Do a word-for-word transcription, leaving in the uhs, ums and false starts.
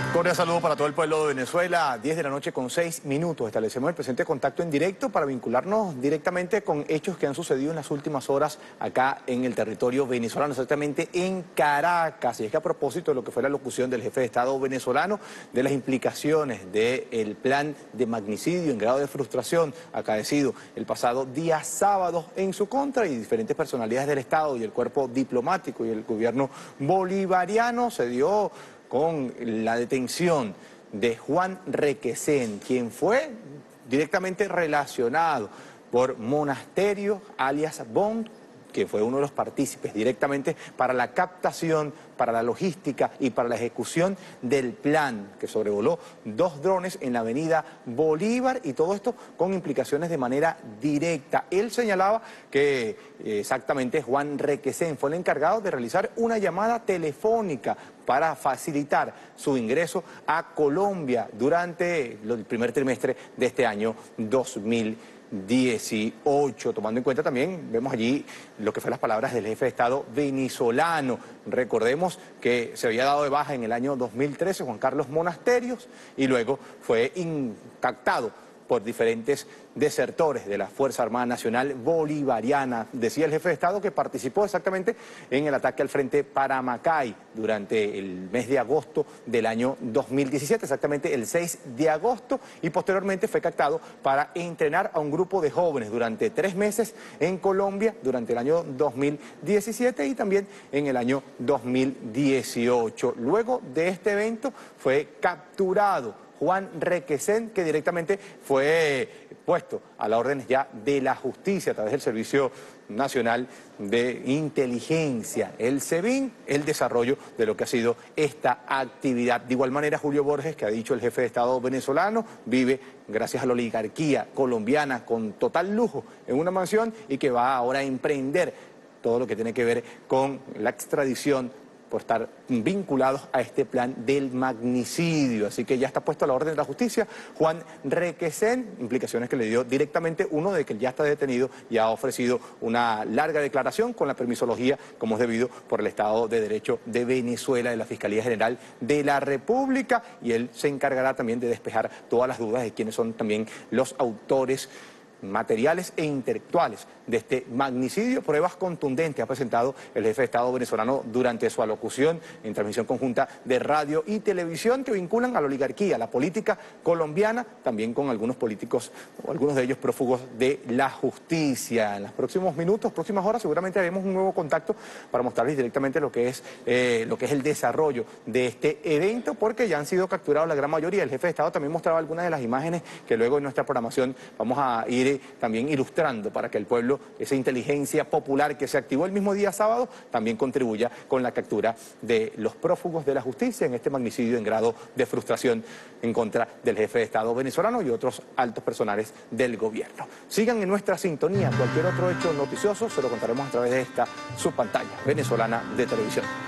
Cordial saludo para todo el pueblo de Venezuela. diez de la noche con seis minutos. Establecemos el presente contacto en directo para vincularnos directamente con hechos que han sucedido en las últimas horas acá en el territorio venezolano, exactamente en Caracas. Y es que a propósito de lo que fue la locución del jefe de Estado venezolano, de las implicaciones del plan de magnicidio en grado de frustración acaecido el pasado día sábado en su contra, y diferentes personalidades del Estado y el cuerpo diplomático y el gobierno bolivariano, se dio con la detención de Juan Requesén, quien fue directamente relacionado por Monasterio, alias Bond, que fue uno de los partícipes directamente para la captación, para la logística y para la ejecución del plan que sobrevoló dos drones en la avenida Bolívar, y todo esto con implicaciones de manera directa. Él señalaba que eh, exactamente Juan Requesén fue el encargado de realizar una llamada telefónica para facilitar su ingreso a Colombia durante el primer trimestre de este año dos mil dieciocho, tomando en cuenta también, vemos allí lo que fue las palabras del jefe de Estado venezolano. Recordemos que se había dado de baja en el año dos mil trece Juan Carlos Monasterios, y luego fue impactado por diferentes desertores de la Fuerza Armada Nacional Bolivariana. Decía el jefe de Estado que participó exactamente en el ataque al frente Paramacay durante el mes de agosto del año dos mil diecisiete, exactamente el seis de agosto, y posteriormente fue captado para entrenar a un grupo de jóvenes durante tres meses en Colombia durante el año dos mil diecisiete y también en el año dos mil dieciocho. Luego de este evento fue capturado Juan Requesén, que directamente fue puesto a la orden ya de la justicia a través del Servicio Nacional de Inteligencia, el SEBIN, el desarrollo de lo que ha sido esta actividad. De igual manera, Julio Borges, que ha dicho el jefe de Estado venezolano, vive gracias a la oligarquía colombiana con total lujo en una mansión, y que va ahora a emprender todo lo que tiene que ver con la extradición por estar vinculados a este plan del magnicidio. Así que ya está puesto a la orden de la justicia Juan Requesén, implicaciones que le dio directamente uno de que ya está detenido y ha ofrecido una larga declaración con la permisología, como es debido, por el Estado de Derecho de Venezuela, de la Fiscalía General de la República, y él se encargará también de despejar todas las dudas de quiénes son también los autores materiales e intelectuales de este magnicidio. Pruebas contundentes ha presentado el jefe de Estado venezolano durante su alocución en transmisión conjunta de radio y televisión, que vinculan a la oligarquía, a la política colombiana, también con algunos políticos, o algunos de ellos prófugos de la justicia. En los próximos minutos, próximas horas, seguramente haremos un nuevo contacto para mostrarles directamente lo que es, eh, lo que es el desarrollo de este evento, porque ya han sido capturados la gran mayoría. El jefe de Estado también mostraba algunas de las imágenes que luego en nuestra programación vamos a ir también ilustrando, para que el pueblo, esa inteligencia popular que se activó el mismo día sábado, también contribuya con la captura de los prófugos de la justicia en este magnicidio en grado de frustración en contra del jefe de Estado venezolano y otros altos personales del gobierno. Sigan en nuestra sintonía. Cualquier otro hecho noticioso se lo contaremos a través de esta subpantalla venezolana de televisión.